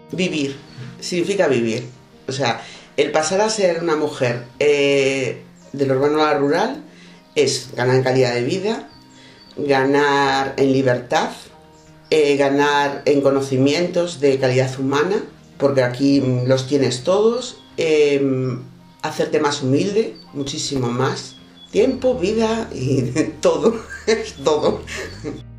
Vivir, significa vivir. O sea, el pasar a ser una mujer del urbano a la rural es ganar en calidad de vida, ganar en libertad, ganar en conocimientos de calidad humana, porque aquí los tienes todos, hacerte más humilde, muchísimo más, tiempo, vida y todo, es todo.